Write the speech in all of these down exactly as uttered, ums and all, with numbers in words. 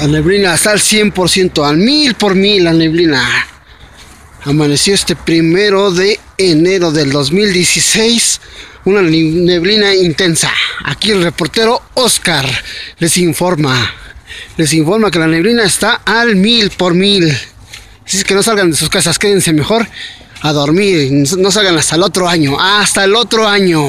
La neblina está al cien por ciento, al mil por mil la neblina. Amaneció este primero de enero del dos mil dieciséis. Una neblina intensa. Aquí el reportero Oscar les informa. Les informa que la neblina está al mil por mil. Así es que no salgan de sus casas, quédense mejor a dormir. No salgan hasta el otro año. Hasta el otro año.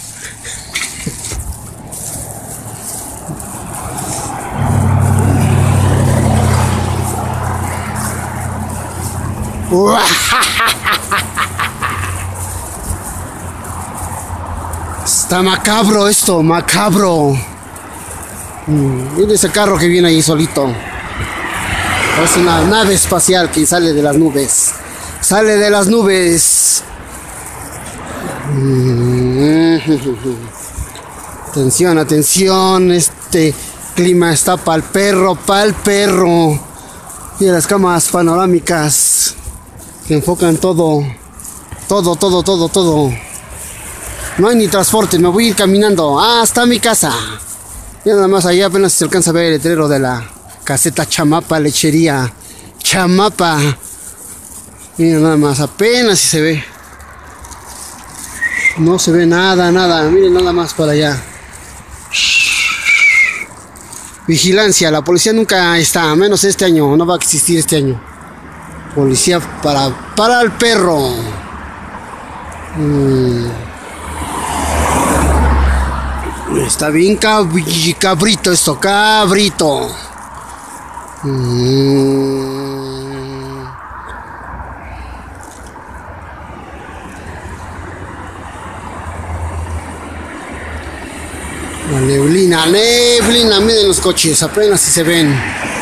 Está macabro esto, macabro. Mira ese carro que viene ahí solito. Es una nave espacial que sale de las nubes. Sale de las nubes. Atención, atención. Este clima está pa'l perro, pa'l perro. Y las cámaras panorámicas que enfocan todo, todo, todo, todo, todo. No hay ni transporte, me voy a ir caminando hasta mi casa. Y nada más allá apenas se alcanza a ver el letrero de la caseta Chamapa Lechería. Chamapa. Mira nada más, apenas si se ve. No se ve nada, nada. Miren nada más para allá. Vigilancia, la policía nunca está, a menos este año, no va a existir este año. Policía para, para el perro. Mm. Está bien cab cabrito esto, cabrito. Mm. La neblina, neblina, miren los coches, apenas si se ven.